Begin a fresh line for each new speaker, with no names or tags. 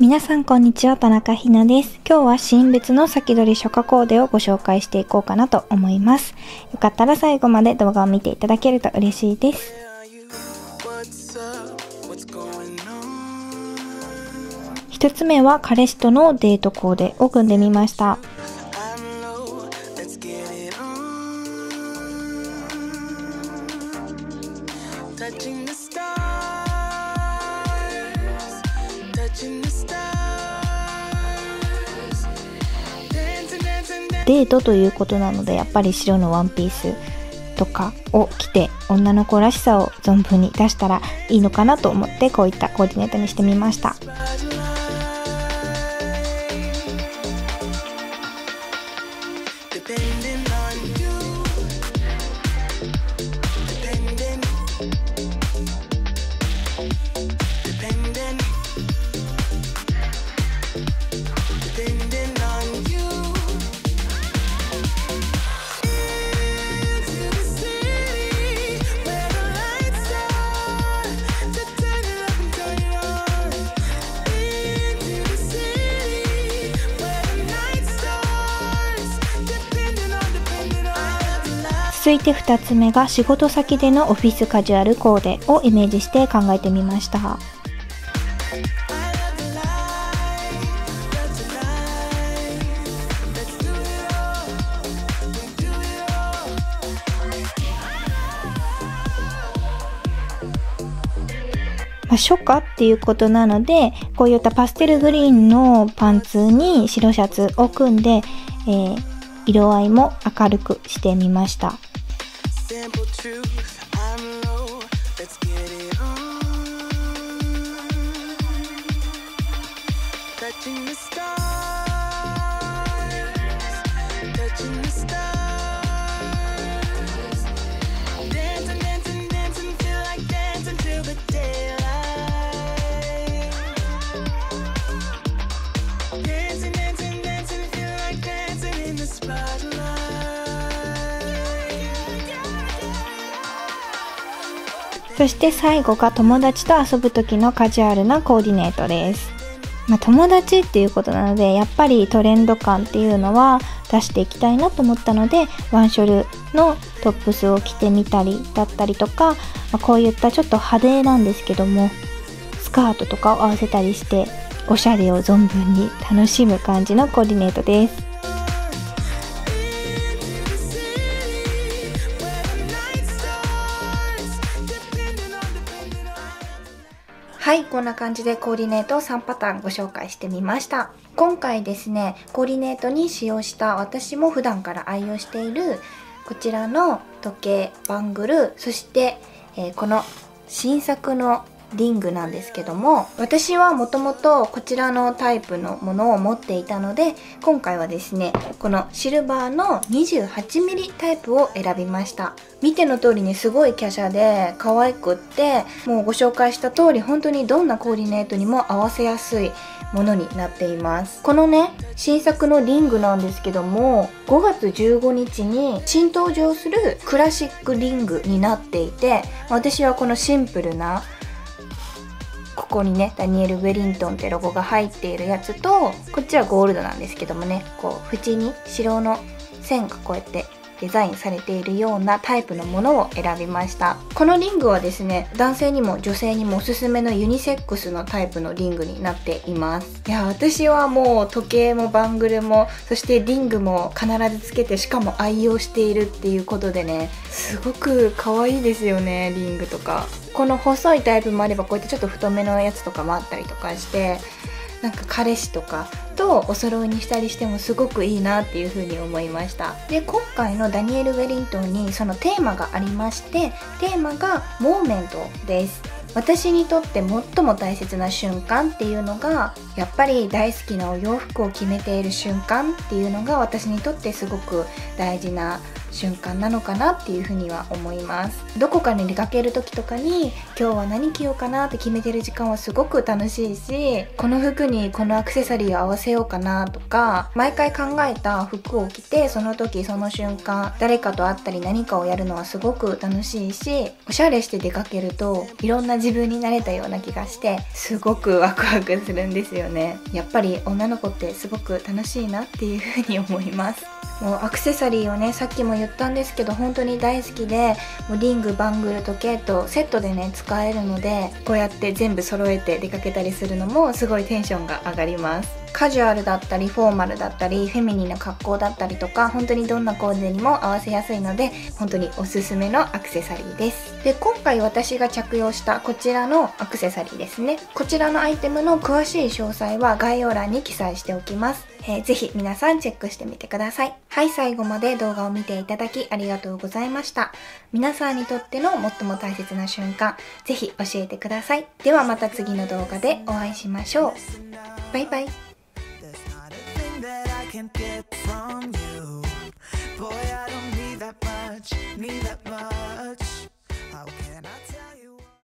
皆さんこんにちは、田中ひなです。今日はシーン別の先取り初夏コーデをご紹介していこうかなと思います。よかったら最後まで動画を見ていただけると嬉しいです。一つ目は彼氏とのデートコーデを組んでみました。デートということなので、やっぱり白のワンピースとかを着て女の子らしさを存分に出したらいいのかなと思って、こういったコーディネートにしてみました。続いて2つ目が仕事先でのオフィスカジュアルコーデをイメージして考えてみました。初夏っていうことなので、こういったパステルグリーンのパンツに白シャツを組んで、色合いも明るくしてみました。そして最後が友達と遊ぶ時のカジュアルなコーディネートです。友達っていうことなので、やっぱりトレンド感っていうのは出していきたいなと思ったので、ワンショルのトップスを着てみたりだったりとか、こういったちょっと派手なんですけどもスカートとかを合わせたりして、おしゃれを存分に楽しむ感じのコーディネートです。はい、こんな感じでコーディネートを3パターンご紹介してみました。今回ですね、コーディネートに使用した私も普段から愛用しているこちらの時計、バングル、そして、この新作のリングなんですけども、私はもともとこちらのタイプのものを持っていたので、今回はですね、このシルバーの 28mm タイプを選びました。見ての通りね、すごい華奢で可愛くって、もうご紹介した通り本当にどんなコーディネートにも合わせやすいものになっています。このね、新作のリングなんですけども、5月15日に新登場するクラシックリングになっていて、私はこのシンプルなここにね、ダニエル・ウェリントンってロゴが入っているやつと、こっちはゴールドなんですけどもね、こう縁に白の線がこうやってデザインされているようなタイプのものを選びました。このリングはですね、男性にも女性にもおすすめのユニセックスのタイプのリングになっています。いや、私はもう時計もバングルも、そしてリングも必ずつけて、しかも愛用しているっていうことでね、すごく可愛いですよね、リングとか。この細いタイプもあれば、こうやってちょっと太めのやつとかもあったりとかして、なんか彼氏とかとお揃いにしたりしてもすごくいいなっていう風に思いました。で、今回のダニエル・ウェリントンにそのテーマがありまして、テーマがモーメントです。私にとって最も大切な瞬間っていうのが、やっぱり大好きなお洋服を決めている瞬間っていうのが、私にとってすごく大事な瞬間なのかなっていうふうには思います。どこかに出かける時とかに今日は何着ようかなって決めてる時間はすごく楽しいし、この服にこのアクセサリーを合わせようかなとか、毎回考えた服を着てその時その瞬間誰かと会ったり何かをやるのはすごく楽しいし、おしゃれして出かけるといろんな自分になれたような気がして、すごくワクワクするんですよね。やっぱり女の子ってすごく楽しいなっていうふうに思います。もうアクセサリーをね、さっきも言ったんですけど本当に大好きで、もうリング、バングル、時計とセットでね使えるので、こうやって全部揃えて出かけたりするのもすごいテンションが上がります。カジュアルだったりフォーマルだったりフェミニンな格好だったりとか、本当にどんなコーデにも合わせやすいので本当におすすめのアクセサリーです。で、今回私が着用したこちらのアクセサリーですね、こちらのアイテムの詳しい詳細は概要欄に記載しておきます。ぜひ皆さんチェックしてみてください。はい、最後まで動画を見ていただきありがとうございました。皆さんにとっての最も大切な瞬間、ぜひ教えてください。ではまた次の動画でお会いしましょう。バイバイ。Can't get from you. Boy, I don't need that much, need that much.